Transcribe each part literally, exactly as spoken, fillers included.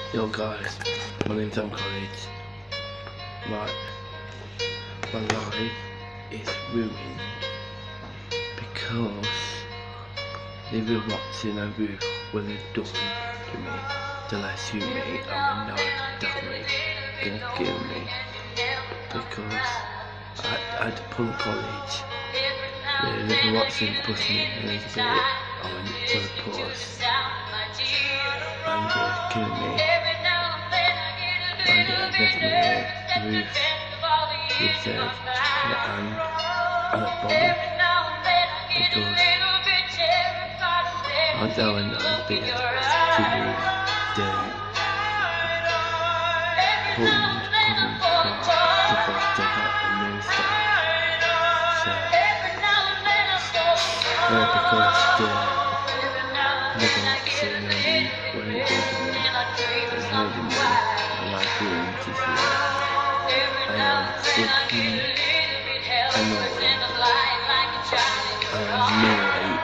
Yo guys, my name's Tom College. My, my life is ruined because they were watching a roof when they done to me till I sue me and my now definitely gonna kill me because I, I had to pull college. Yeah, they were watching push me a little bit on for the pause and they're killing me. And uh, there's me roof with uh, and and a bombard because I'm down on bed to move the Portland Province Park because they got a new stuff. So yeah, because the living sitting on me when it goes to me and holding me and like doing to see I am freaking annoyed. I am annoyed.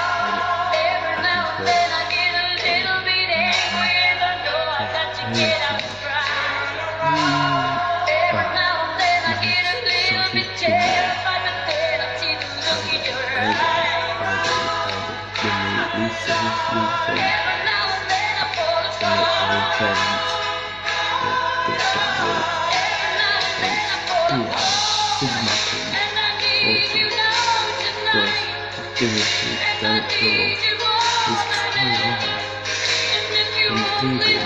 Don't go. He's coming on. He's leaving.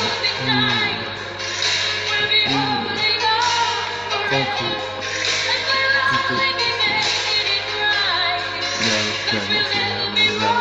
Thank you. No, no, no, no, no, no,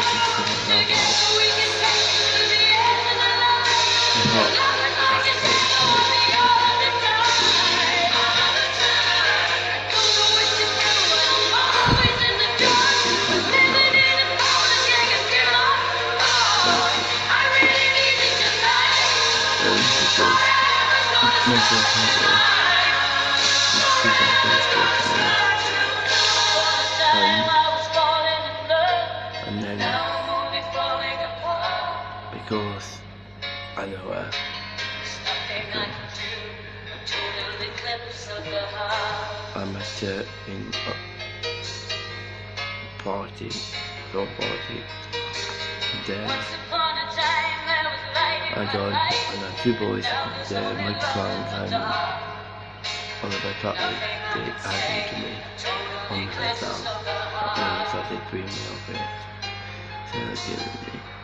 and then because I know her I met her in a party, dog party, and then I got and then two boys there, my clown and on the back part they added to me on the head down and so they threw me off it, so they gave me